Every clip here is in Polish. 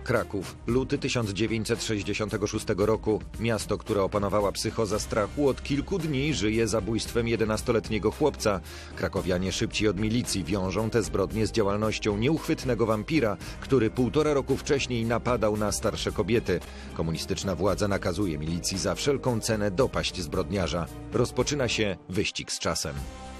Kraków, luty 1966 roku. Miasto, które opanowała psychoza strachu, od kilku dni żyje zabójstwem 11-letniego chłopca. Krakowianie szybciej od milicji wiążą te zbrodnie z działalnością nieuchwytnego wampira, który 1,5 roku wcześniej napadał na starsze kobiety. Komunistyczna władza nakazuje milicji za wszelką cenę dopaść zbrodniarza. Rozpoczyna się wyścig z czasem.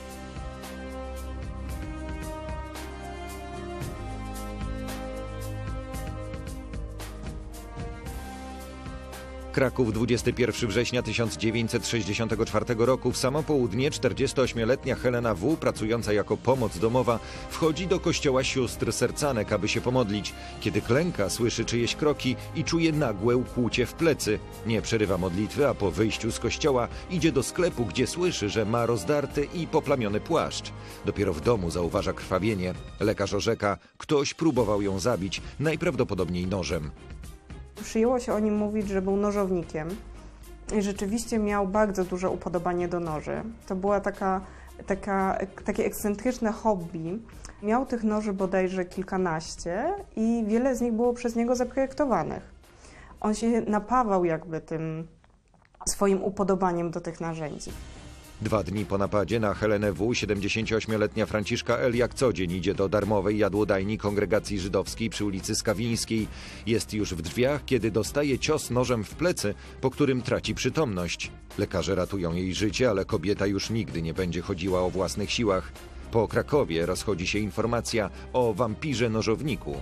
Kraków, 21 września 1964 roku. W samo południe 48-letnia Helena W., pracująca jako pomoc domowa, wchodzi do kościoła sióstr Sercanek, aby się pomodlić. Kiedy klęka, słyszy czyjeś kroki i czuje nagłe ukłucie w plecy. Nie przerywa modlitwy, a po wyjściu z kościoła idzie do sklepu, gdzie słyszy, że ma rozdarty i poplamiony płaszcz. Dopiero w domu zauważa krwawienie. Lekarz orzeka, ktoś próbował ją zabić, najprawdopodobniej nożem. Przyjęło się o nim mówić, że był nożownikiem i rzeczywiście miał bardzo duże upodobanie do noży. To była takie ekscentryczne hobby. Miał tych noży bodajże kilkanaście i wiele z nich było przez niego zaprojektowanych. On się napawał jakby tym swoim upodobaniem do tych narzędzi. 2 dni po napadzie na Helenę W. 78-letnia Franciszka L. jak co dzień idzie do darmowej jadłodajni Kongregacji Żydowskiej przy ulicy Skawińskiej. Jest już w drzwiach, kiedy dostaje cios nożem w plecy, po którym traci przytomność. Lekarze ratują jej życie, ale kobieta już nigdy nie będzie chodziła o własnych siłach. Po Krakowie rozchodzi się informacja o wampirze nożowniku.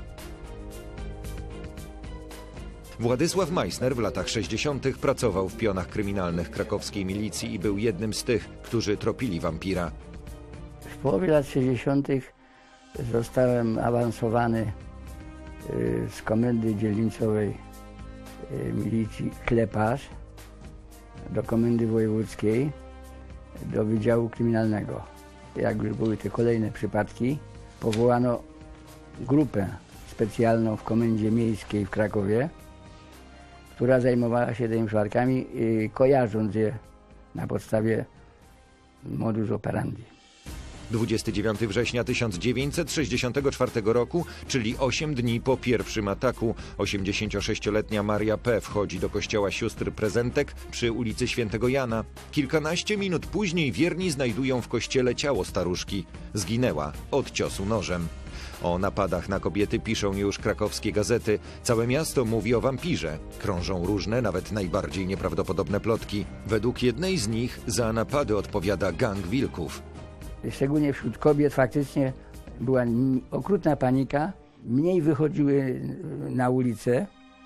Władysław Meissner w latach 60. pracował w pionach kryminalnych krakowskiej milicji i był jednym z tych, którzy tropili wampira. W połowie lat 60. zostałem awansowany z komendy dzielnicowej milicji Kleparz do komendy wojewódzkiej, do Wydziału Kryminalnego. Jak już były te kolejne przypadki, powołano grupę specjalną w komendzie miejskiej w Krakowie, która zajmowała się tymi przypadkami, kojarząc je na podstawie modus operandi. 29 września 1964 roku, czyli 8 dni po pierwszym ataku, 86-letnia Maria P. wchodzi do kościoła sióstr Prezentek przy ulicy Świętego Jana. Kilkanaście minut później wierni znajdują w kościele ciało staruszki. Zginęła od ciosu nożem. O napadach na kobiety piszą już krakowskie gazety. Całe miasto mówi o wampirze. Krążą różne, nawet najbardziej nieprawdopodobne plotki. Według jednej z nich za napady odpowiada gang wilków. Szczególnie wśród kobiet faktycznie była okrutna panika. Mniej wychodziły na ulicę.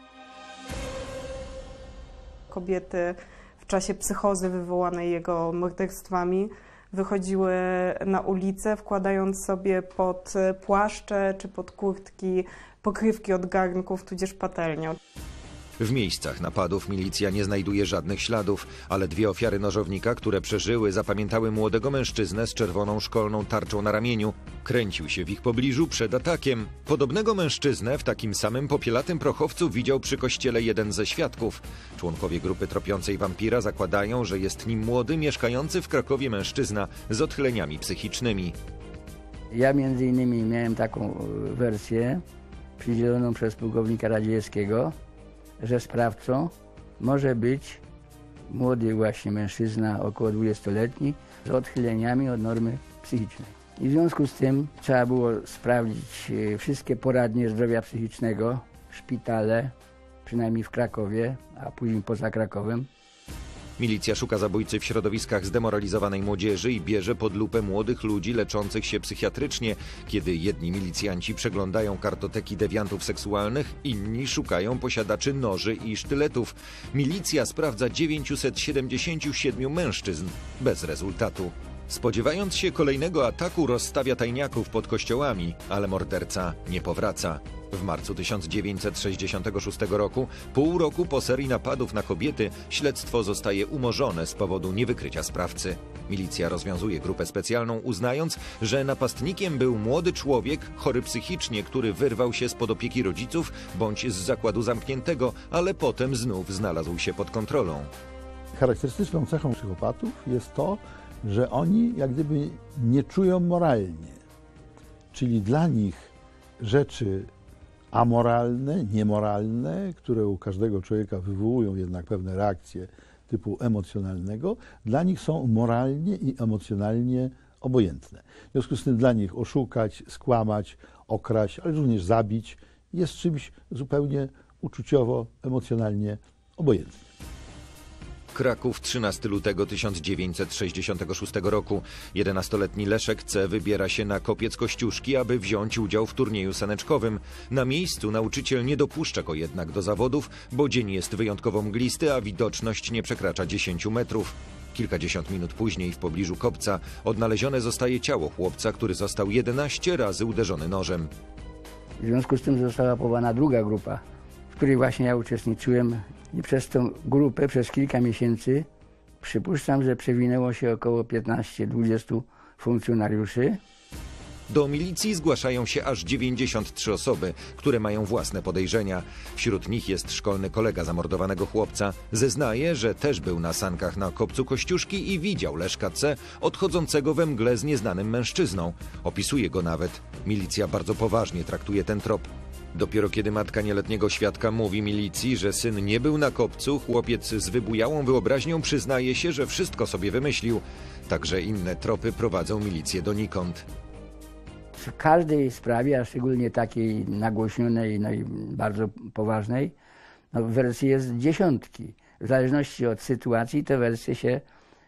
Kobiety w czasie psychozy wywołanej jego morderstwami wychodziły na ulicę, wkładając sobie pod płaszcze czy pod kurtki pokrywki od garnków, tudzież patelnię. W miejscach napadów milicja nie znajduje żadnych śladów, ale 2 ofiary nożownika, które przeżyły, zapamiętały młodego mężczyznę z czerwoną szkolną tarczą na ramieniu. Kręcił się w ich pobliżu przed atakiem. Podobnego mężczyznę w takim samym popielatym prochowcu widział przy kościele jeden ze świadków. Członkowie grupy tropiącej wampira zakładają, że jest nim młody, mieszkający w Krakowie mężczyzna z odchyleniami psychicznymi. Ja między innymi miałem taką wersję przydzieloną przez pułkownika Radzieckiego, że sprawcą może być młody właśnie mężczyzna, około 20-letni, z odchyleniami od normy psychicznej. I w związku z tym trzeba było sprawdzić wszystkie poradnie zdrowia psychicznego, szpitale, przynajmniej w Krakowie, a później poza Krakowem. Milicja szuka zabójcy w środowiskach zdemoralizowanej młodzieży i bierze pod lupę młodych ludzi leczących się psychiatrycznie. Kiedy jedni milicjanci przeglądają kartoteki dewiantów seksualnych, inni szukają posiadaczy noży i sztyletów. Milicja sprawdza 977 mężczyzn bez rezultatu. Spodziewając się kolejnego ataku, rozstawia tajniaków pod kościołami, ale morderca nie powraca. W marcu 1966 roku, pół roku po serii napadów na kobiety, śledztwo zostaje umorzone z powodu niewykrycia sprawcy. Milicja rozwiązuje grupę specjalną, uznając, że napastnikiem był młody człowiek, chory psychicznie, który wyrwał się spod opieki rodziców bądź z zakładu zamkniętego, ale potem znów znalazł się pod kontrolą. Charakterystyczną cechą psychopatów jest to, że oni jak gdyby nie czują moralnie. Czyli dla nich rzeczy amoralne, niemoralne, które u każdego człowieka wywołują jednak pewne reakcje typu emocjonalnego, dla nich są moralnie i emocjonalnie obojętne. W związku z tym dla nich oszukać, skłamać, okraść, ale również zabić jest czymś zupełnie uczuciowo, emocjonalnie obojętnym. Kraków, 13 lutego 1966 roku. 11-letni Leszek C. wybiera się na kopiec Kościuszki, aby wziąć udział w turnieju saneczkowym. Na miejscu nauczyciel nie dopuszcza go jednak do zawodów, bo dzień jest wyjątkowo mglisty, a widoczność nie przekracza 10 metrów. Kilkadziesiąt minut później w pobliżu kopca odnalezione zostaje ciało chłopca, który został 11 razy uderzony nożem. W związku z tym została powołana druga grupa, w której właśnie ja uczestniczyłem. I przez tą grupę, przez kilka miesięcy, przypuszczam, że przewinęło się około 15-20 funkcjonariuszy. Do milicji zgłaszają się aż 93 osoby, które mają własne podejrzenia. Wśród nich jest szkolny kolega zamordowanego chłopca. Zeznaje, że też był na sankach na kopcu Kościuszki i widział Leszka C. odchodzącego we mgle z nieznanym mężczyzną. Opisuje go nawet. Milicja bardzo poważnie traktuje ten trop. Dopiero kiedy matka nieletniego świadka mówi milicji, że syn nie był na kopcu, chłopiec z wybujałą wyobraźnią przyznaje się, że wszystko sobie wymyślił. Także inne tropy prowadzą milicję donikąd. W każdej sprawie, a szczególnie takiej nagłośnionej, no i bardzo poważnej, wersji jest dziesiątki. W zależności od sytuacji te wersje się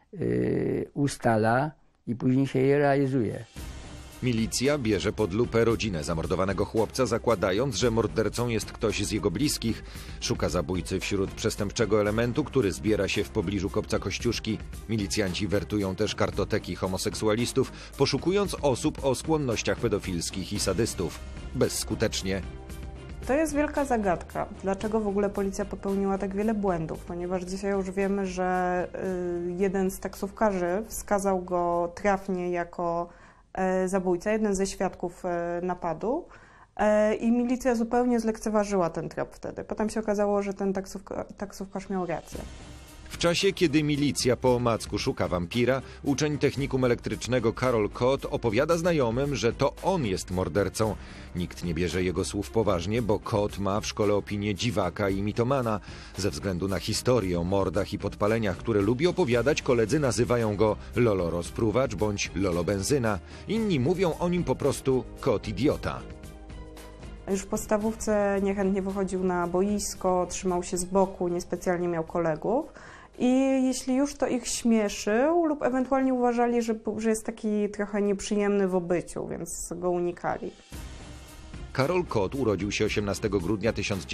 ustala i później się je realizuje. Milicja bierze pod lupę rodzinę zamordowanego chłopca, zakładając, że mordercą jest ktoś z jego bliskich. Szuka zabójcy wśród przestępczego elementu, który zbiera się w pobliżu kopca Kościuszki. Milicjanci wertują też kartoteki homoseksualistów, poszukując osób o skłonnościach pedofilskich i sadystów. Bezskutecznie. To jest wielka zagadka. Dlaczego w ogóle policja popełniła tak wiele błędów? Ponieważ dzisiaj już wiemy, że jeden z taksówkarzy wskazał go trafnie jako zabójca, jeden ze świadków napadu, i milicja zupełnie zlekceważyła ten trop wtedy. Potem się okazało, że ten taksówkarz miał rację. W czasie, kiedy milicja po omacku szuka wampira, uczeń technikum elektrycznego Karol Kot opowiada znajomym, że to on jest mordercą. Nikt nie bierze jego słów poważnie, bo Kot ma w szkole opinię dziwaka i mitomana. Ze względu na historię o mordach i podpaleniach, które lubi opowiadać, koledzy nazywają go Lolo Rozpruwacz bądź Lolo Benzyna. Inni mówią o nim po prostu Kot Idiota. Już w podstawówce niechętnie wychodził na boisko, trzymał się z boku, niespecjalnie miał kolegów. I jeśli już to ich śmieszył lub ewentualnie uważali, że jest taki trochę nieprzyjemny w obyciu, więc go unikali. Karol Kot urodził się 18 grudnia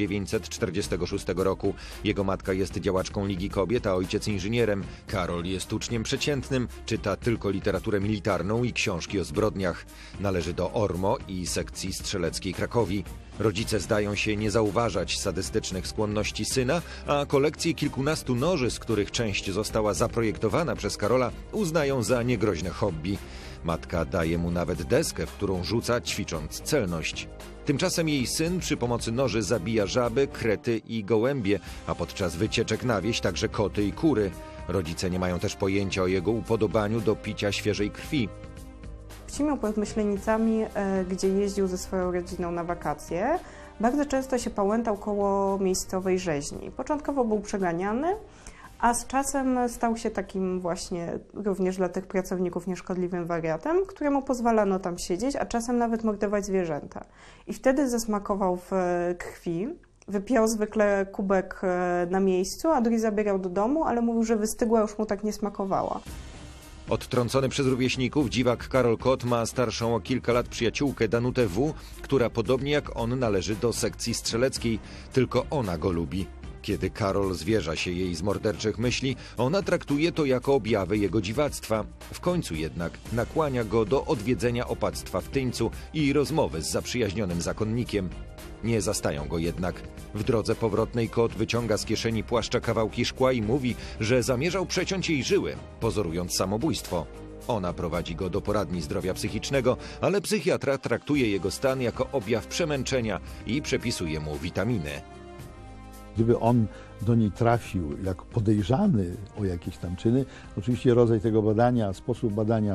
1946 roku. Jego matka jest działaczką Ligi Kobiet, a ojciec inżynierem. Karol jest uczniem przeciętnym, czyta tylko literaturę militarną i książki o zbrodniach. Należy do ORMO i sekcji strzeleckiej Krakowi. Rodzice zdają się nie zauważać sadystycznych skłonności syna, a kolekcję kilkunastu noży, z których część została zaprojektowana przez Karola, uznają za niegroźne hobby. Matka daje mu nawet deskę, w którą rzuca, ćwicząc celność. Tymczasem jej syn przy pomocy noży zabija żaby, krety i gołębie, a podczas wycieczek na wieś także koty i kury. Rodzice nie mają też pojęcia o jego upodobaniu do picia świeżej krwi. Miał pod Myślenicami, gdzie jeździł ze swoją rodziną na wakacje. Bardzo często się pałętał koło miejscowej rzeźni. Początkowo był przeganiany, a z czasem stał się takim właśnie również dla tych pracowników nieszkodliwym wariatem, któremu pozwalano tam siedzieć, a czasem nawet mordować zwierzęta. I wtedy zasmakował w krwi. Wypijał zwykle kubek na miejscu, a drugi zabierał do domu, ale mówił, że wystygła, już mu tak nie smakowała. Odtrącony przez rówieśników, dziwak Karol Kot ma starszą o kilka lat przyjaciółkę Danutę W., która podobnie jak on należy do sekcji strzeleckiej, tylko ona go lubi. Kiedy Karol zwierza się jej z morderczych myśli, ona traktuje to jako objawy jego dziwactwa. W końcu jednak nakłania go do odwiedzenia opactwa w Tyńcu i rozmowy z zaprzyjaźnionym zakonnikiem. Nie zastają go jednak. W drodze powrotnej Kot wyciąga z kieszeni płaszcza kawałki szkła i mówi, że zamierzał przeciąć jej żyły, pozorując samobójstwo. Ona prowadzi go do poradni zdrowia psychicznego, ale psychiatra traktuje jego stan jako objaw przemęczenia i przepisuje mu witaminy. Gdyby on do niej trafił jako podejrzany o jakieś tam czyny, oczywiście rodzaj tego badania, sposób badania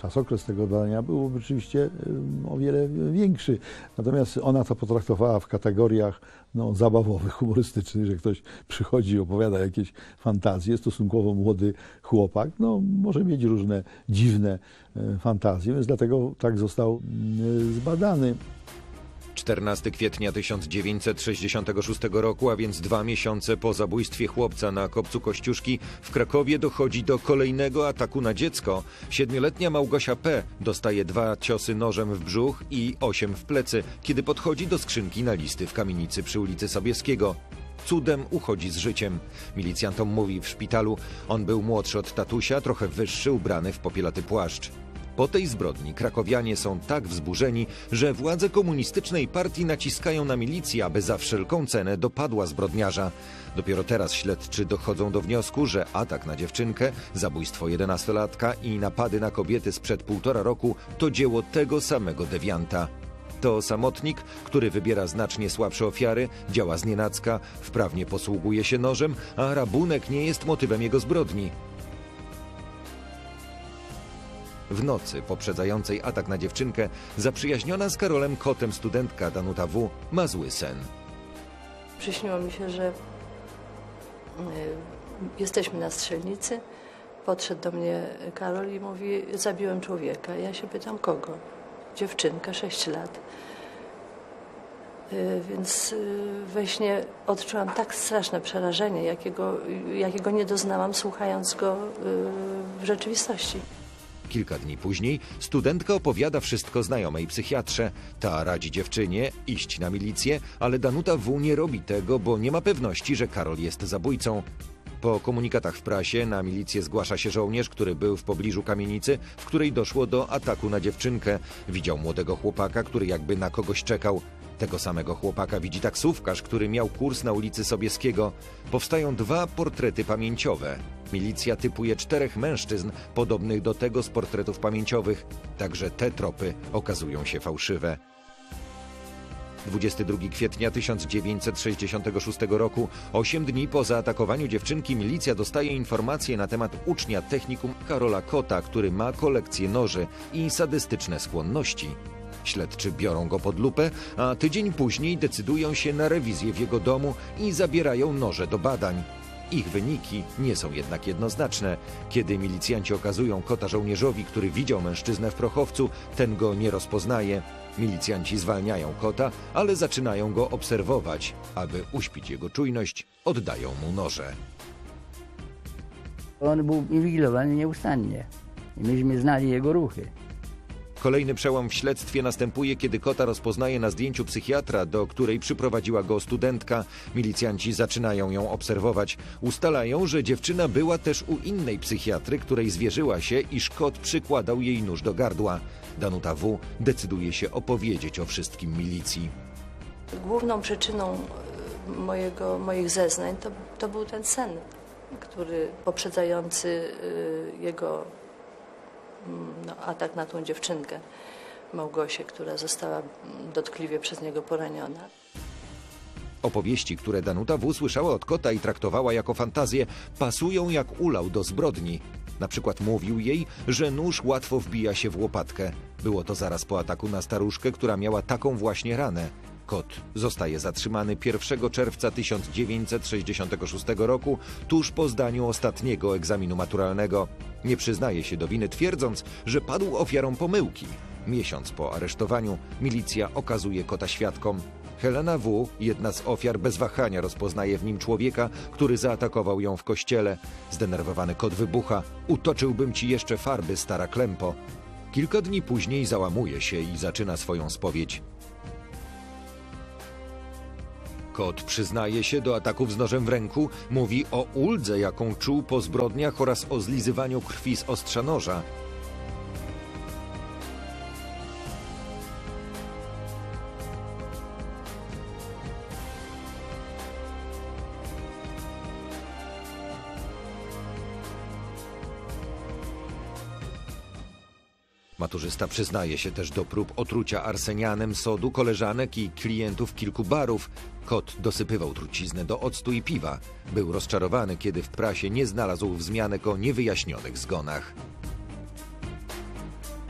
Czasokres tego badania był rzeczywiście o wiele większy. Natomiast ona to potraktowała w kategoriach zabawowych, humorystycznych, że ktoś przychodzi i opowiada jakieś fantazje. Stosunkowo młody chłopak może mieć różne dziwne fantazje, więc dlatego tak został zbadany. 14 kwietnia 1966 roku, a więc 2 miesiące po zabójstwie chłopca na Kopcu Kościuszki, w Krakowie dochodzi do kolejnego ataku na dziecko. 7-letnia Małgosia P. dostaje 2 ciosy nożem w brzuch i 8 w plecy, kiedy podchodzi do skrzynki na listy w kamienicy przy ulicy Sobieskiego. Cudem uchodzi z życiem. Milicjantom mówi w szpitalu, on był młodszy od tatusia, trochę wyższy, ubrany w popielaty płaszcz. Po tej zbrodni krakowianie są tak wzburzeni, że władze komunistycznej partii naciskają na milicję, aby za wszelką cenę dopadła zbrodniarza. Dopiero teraz śledczy dochodzą do wniosku, że atak na dziewczynkę, zabójstwo 11-latka i napady na kobiety sprzed 1,5 roku to dzieło tego samego dewianta. To samotnik, który wybiera znacznie słabsze ofiary, działa znienacka, wprawnie posługuje się nożem, a rabunek nie jest motywem jego zbrodni. W nocy poprzedzającej atak na dziewczynkę zaprzyjaźniona z Karolem Kotem studentka Danuta W. ma zły sen. Przyśniło mi się, że jesteśmy na strzelnicy. Podszedł do mnie Karol i mówi, zabiłem człowieka. Ja się pytam, kogo? Dziewczynka, 6 lat. Więc we śnie odczułam tak straszne przerażenie, jakiego nie doznałam, słuchając go w rzeczywistości. Kilka dni później studentka opowiada wszystko znajomej psychiatrze. Ta radzi dziewczynie iść na milicję, ale Danuta W. nie robi tego, bo nie ma pewności, że Karol jest zabójcą. Po komunikatach w prasie na milicję zgłasza się żołnierz, który był w pobliżu kamienicy, w której doszło do ataku na dziewczynkę. Widział młodego chłopaka, który jakby na kogoś czekał. Tego samego chłopaka widzi taksówkarz, który miał kurs na ulicy Sobieskiego. Powstają 2 portrety pamięciowe. Milicja typuje 4 mężczyzn podobnych do tego z portretów pamięciowych. Także te tropy okazują się fałszywe. 22 kwietnia 1966 roku, 8 dni po zaatakowaniu dziewczynki, milicja dostaje informacje na temat ucznia technikum Karola Kota, który ma kolekcję noży i sadystyczne skłonności. Śledczy biorą go pod lupę, a tydzień później decydują się na rewizję w jego domu i zabierają noże do badań. Ich wyniki nie są jednak jednoznaczne. Kiedy milicjanci okazują Kota żołnierzowi, który widział mężczyznę w prochowcu, ten go nie rozpoznaje. Milicjanci zwalniają Kota, ale zaczynają go obserwować. Aby uśpić jego czujność, oddają mu noże. On był inwigilowany nieustannie i myśmy znali jego ruchy. Kolejny przełom w śledztwie następuje, kiedy Kota rozpoznaje na zdjęciu psychiatra, do której przyprowadziła go studentka. Milicjanci zaczynają ją obserwować. Ustalają, że dziewczyna była też u innej psychiatry, której zwierzyła się, iż Kot przykładał jej nóż do gardła. Danuta W. decyduje się opowiedzieć o wszystkim milicji. Główną przyczyną moich zeznań to był ten sen, który poprzedzający jego atak na tą dziewczynkę, Małgosię, która została dotkliwie przez niego poraniona. Opowieści, które Danuta W. słyszała od Kota i traktowała jako fantazję, pasują jak ulał do zbrodni. Na przykład mówił jej, że nóż łatwo wbija się w łopatkę. Było to zaraz po ataku na staruszkę, która miała taką właśnie ranę. Kot zostaje zatrzymany 1 czerwca 1966 roku, tuż po zdaniu ostatniego egzaminu maturalnego. Nie przyznaje się do winy, twierdząc, że padł ofiarą pomyłki. Miesiąc po aresztowaniu milicja okazuje Kota świadkom. Helena W., jedna z ofiar, bez wahania rozpoznaje w nim człowieka, który zaatakował ją w kościele. Zdenerwowany Kot wybucha: utoczyłbym ci jeszcze farby, stara klępo. Kilka dni później załamuje się i zaczyna swoją spowiedź. Kot przyznaje się do ataków z nożem w ręku, mówi o uldze, jaką czuł po zbrodniach oraz o zlizywaniu krwi z ostrza noża. Maturzysta przyznaje się też do prób otrucia arsenianem sodu koleżanek i klientów kilku barów. Kot dosypywał truciznę do octu i piwa. Był rozczarowany, kiedy w prasie nie znalazł wzmianek o niewyjaśnionych zgonach.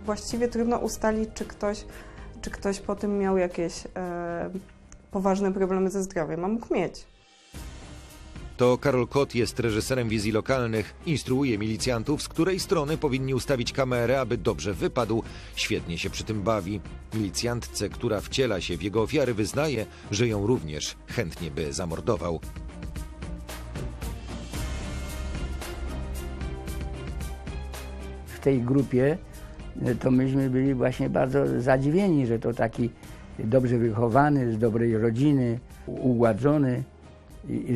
Właściwie trudno ustalić, czy ktoś po tym miał jakieś poważne problemy ze zdrowiem, a mógł mieć. To Karol Kot jest reżyserem wizji lokalnych, instruuje milicjantów, z której strony powinni ustawić kamerę, aby dobrze wypadł. Świetnie się przy tym bawi. Milicjantce, która wciela się w jego ofiary, wyznaje, że ją również chętnie by zamordował. W tej grupie to myśmy byli właśnie bardzo zadziwieni, że to taki dobrze wychowany, z dobrej rodziny, ugładzony i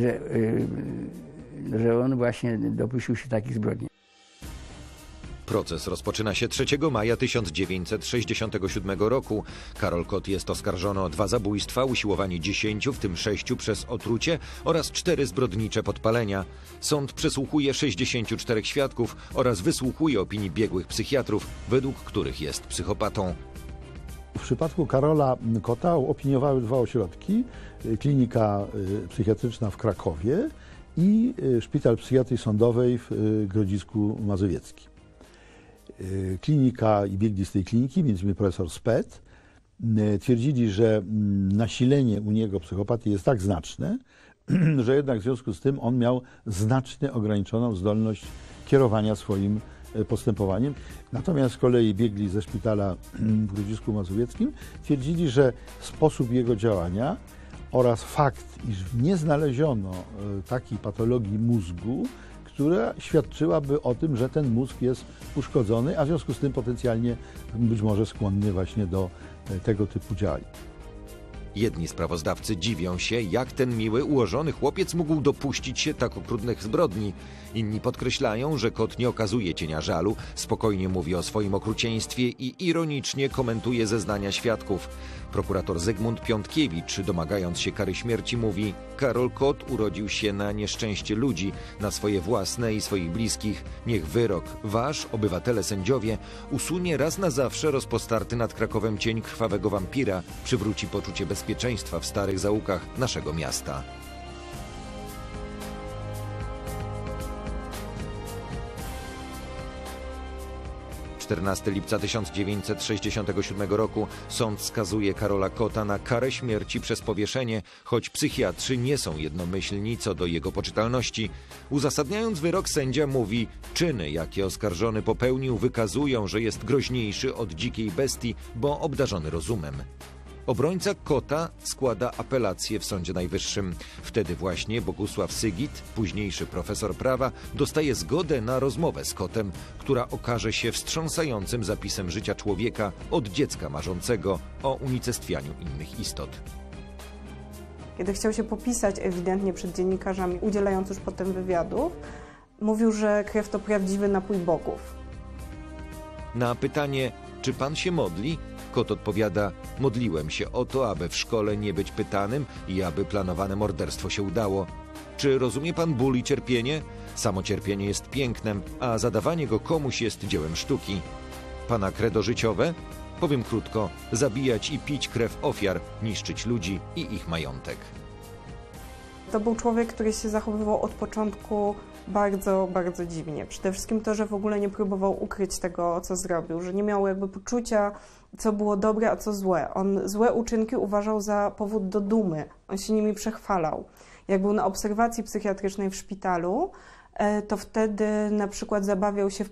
że on właśnie dopuścił się takich zbrodni. Proces rozpoczyna się 3 maja 1967 roku. Karol Kot jest oskarżony o 2 zabójstwa, usiłowanie 10, w tym 6 przez otrucie oraz 4 zbrodnicze podpalenia. Sąd przesłuchuje 64 świadków oraz wysłuchuje opinii biegłych psychiatrów, według których jest psychopatą. W przypadku Karola Kota opiniowały 2 ośrodki. Klinika psychiatryczna w Krakowie i Szpital Psychiatrii Sądowej w Grodzisku Mazowieckim. Klinika i biegli z tej kliniki, m.in. profesor Spet, twierdzili, że nasilenie u niego psychopatii jest tak znaczne, że jednak w związku z tym on miał znacznie ograniczoną zdolność kierowania swoim postępowaniem. Natomiast z kolei biegli ze szpitala w Grodzisku Mazowieckim twierdzili, że sposób jego działania oraz fakt, iż nie znaleziono takiej patologii mózgu, która świadczyłaby o tym, że ten mózg jest uszkodzony, a w związku z tym potencjalnie być może skłonny właśnie do tego typu działań. Jedni sprawozdawcy dziwią się, jak ten miły, ułożony chłopiec mógł dopuścić się tak okrutnych zbrodni. Inni podkreślają, że Kot nie okazuje cienia żalu, spokojnie mówi o swoim okrucieństwie i ironicznie komentuje zeznania świadków. Prokurator Zygmunt Piątkiewicz, domagając się kary śmierci, mówi: Karol Kot urodził się na nieszczęście ludzi, na swoje własne i swoich bliskich. Niech wyrok wasz, obywatele sędziowie, usunie raz na zawsze rozpostarty nad Krakowem cień krwawego wampira, przywróci poczucie bezpieczeństwa w starych zaułkach naszego miasta. 14 lipca 1967 roku sąd skazuje Karola Kota na karę śmierci przez powieszenie, choć psychiatrzy nie są jednomyślni co do jego poczytalności. Uzasadniając wyrok, sędzia mówi: czyny, jakie oskarżony popełnił, wykazują, że jest groźniejszy od dzikiej bestii, bo obdarzony rozumem. Obrońca Kota składa apelację w Sądzie Najwyższym. Wtedy właśnie Bogusław Sygit, późniejszy profesor prawa, dostaje zgodę na rozmowę z Kotem, która okaże się wstrząsającym zapisem życia człowieka od dziecka marzącego o unicestwianiu innych istot. Kiedy chciał się popisać ewidentnie przed dziennikarzami, udzielając już potem wywiadów, mówił, że krew to prawdziwy napój bogów. Na pytanie, czy pan się modli? Kot odpowiada: modliłem się o to, aby w szkole nie być pytanym i aby planowane morderstwo się udało. Czy rozumie pan ból i cierpienie? Samo cierpienie jest pięknem, a zadawanie go komuś jest dziełem sztuki. Pana credo życiowe? Powiem krótko: zabijać i pić krew ofiar, niszczyć ludzi i ich majątek. To był człowiek, który się zachowywał od początku bardzo, bardzo dziwnie. Przede wszystkim to, że w ogóle nie próbował ukryć tego, co zrobił, że nie miał jakby poczucia, co było dobre, a co złe. On złe uczynki uważał za powód do dumy. On się nimi przechwalał. Jak był na obserwacji psychiatrycznej w szpitalu, to wtedy na przykład zabawiał się w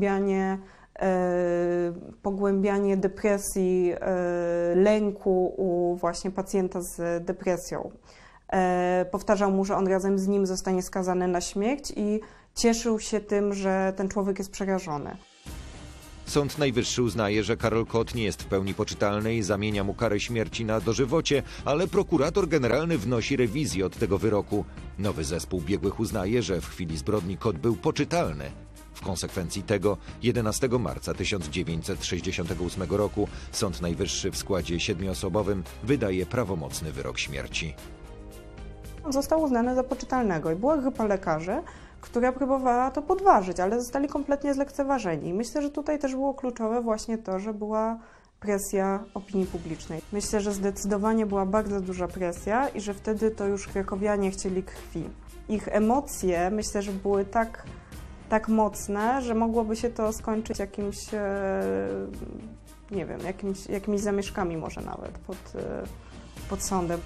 pogłębianie depresji, lęku u właśnie pacjenta z depresją. Powtarzał mu, że on razem z nim zostanie skazany na śmierć i cieszył się tym, że ten człowiek jest przerażony. Sąd Najwyższy uznaje, że Karol Kot nie jest w pełni poczytalny i zamienia mu karę śmierci na dożywocie, ale prokurator generalny wnosi rewizję od tego wyroku. Nowy zespół biegłych uznaje, że w chwili zbrodni Kot był poczytalny. W konsekwencji tego 11 marca 1968 roku Sąd Najwyższy w składzie 7-osobowym wydaje prawomocny wyrok śmierci. Został uznany za poczytalnego i była grupa lekarzy, która próbowała to podważyć, ale zostali kompletnie zlekceważeni. Myślę, że tutaj też było kluczowe właśnie to, że była presja opinii publicznej. Myślę, że zdecydowanie była bardzo duża presja i że wtedy to już krakowianie chcieli krwi. Ich emocje, myślę, że były tak tak mocne, że mogłoby się to skończyć jakimś, nie wiem, jakimiś zamieszkami może nawet pod sądem.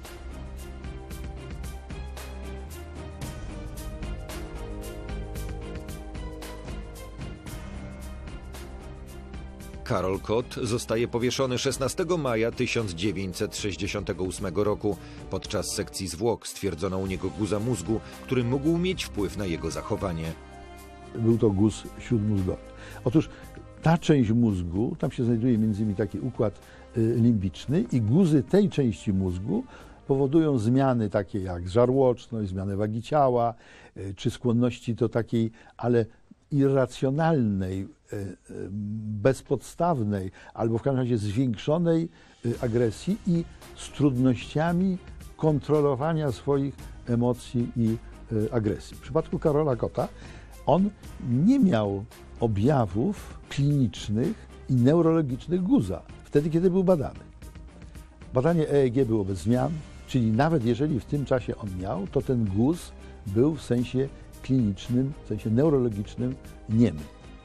Karol Kot zostaje powieszony 16 maja 1968 roku. Podczas sekcji zwłok stwierdzono u niego guza mózgu, który mógł mieć wpływ na jego zachowanie. Był to guz śródmózgowy. Otóż ta część mózgu, tam się znajduje m.in. taki układ limbiczny i guzy tej części mózgu powodują zmiany takie jak żarłoczność, zmianę wagi ciała, czy skłonności do takiej, ale irracjonalnej, bezpodstawnej, albo w każdym razie zwiększonej agresji i z trudnościami kontrolowania swoich emocji i agresji. W przypadku Karola Kota on nie miał objawów klinicznych i neurologicznych guza wtedy, kiedy był badany. Badanie EEG było bez zmian, czyli nawet jeżeli w tym czasie on miał, to ten guz był w sensie klinicznym, w sensie neurologicznym niemy.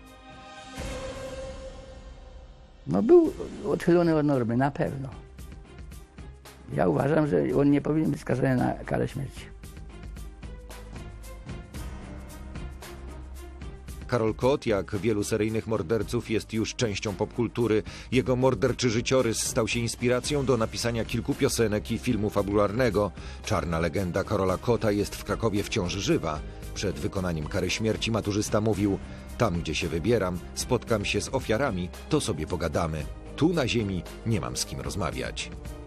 No był odchylony od normy, na pewno. Ja uważam, że on nie powinien być skazany na karę śmierci. Karol Kot, jak wielu seryjnych morderców, jest już częścią popkultury. Jego morderczy życiorys stał się inspiracją do napisania kilku piosenek i filmu fabularnego. Czarna legenda Karola Kota jest w Krakowie wciąż żywa. Przed wykonaniem kary śmierci maturzysta mówił: tam, gdzie się wybieram, spotkam się z ofiarami, to sobie pogadamy. Tu na ziemi nie mam z kim rozmawiać.